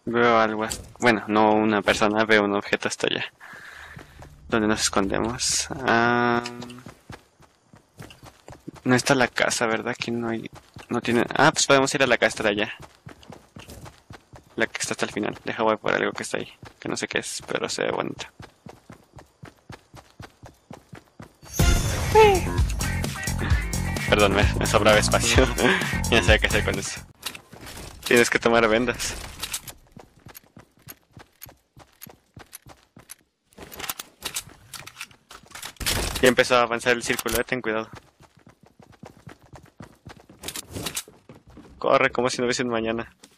Veo algo. Bueno, no una persona, veo un objeto hasta allá. ¿Dónde nos escondemos? No está la casa, ¿verdad? Aquí no hay... No tiene... Ah, pues podemos ir a la casa de allá. La que está hasta el final. Deja voy por algo que está ahí. Que no sé qué es, pero se ve bonito. Perdón, me sobraba espacio. Ya no sé qué hacer con eso. Tienes que tomar vendas. Ya empezó a avanzar el círculo, ten cuidado. Corre como si no hubiese un mañana.